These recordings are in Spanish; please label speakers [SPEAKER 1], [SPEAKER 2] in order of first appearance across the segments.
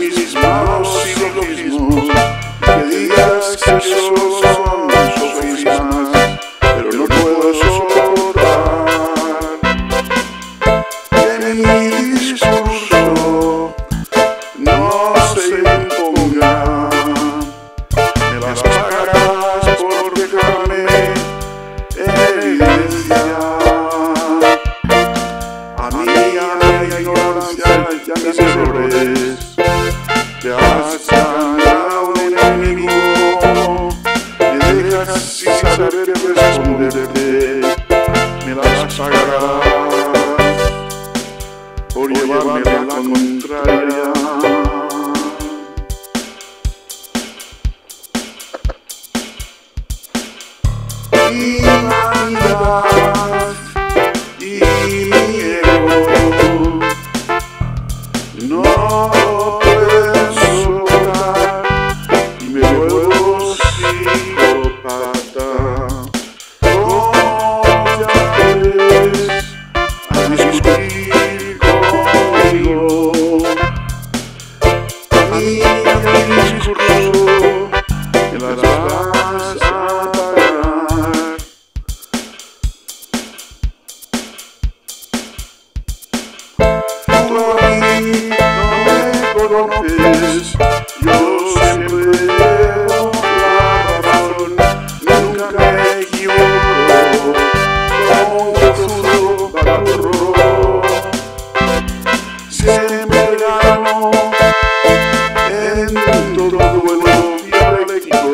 [SPEAKER 1] mis malos silogismos, que digas que solo son sofismas, pero no puedo soportar que mi discurso no se imponga. Me las pagarás por dejarme en evidencia a mi ignorancia y a mis errores. Te has ganado un enemigo, me dejas sin saber responderte. Me las pagarás por llevarme la contraria. Mi vanidad y mi ego no pueden soportar y me vuelvo psicópata. ¿Cómo ya ves a discutir conmigo? A mí el discurso me las vas a pagar. Tú a mí no me conoces, yo siempre llevo la razón, nunca me equivoco, como un profundo baturro. Siempre gano en todo duelo dialéctico,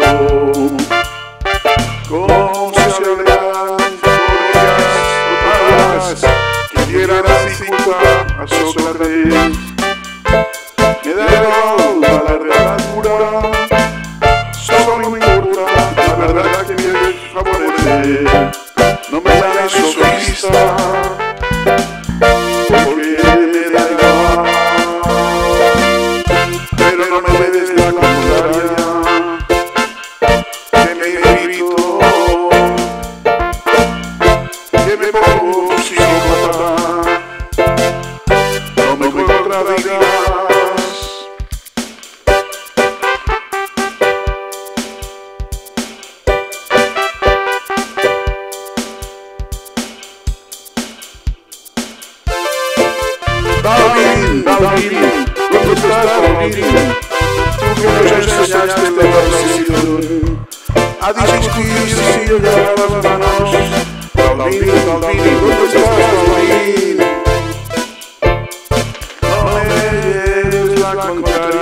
[SPEAKER 1] como si hablaran palabras que dieran disculpa a Sócrates. Me da igual la literatura, solo me importa la verdad que me favorece. No me llames sofista, porque me da igual, pero no me debes la contraria, que me irrito, que me pongo psicópata. No me contradigas. Balvin, ¿dónde estás, Balvin? Tú que nos enseñaste la decisión a discutir sin llegar a las manos. Balvin, ¿dónde estás, Balvin? No me lleves la contraria.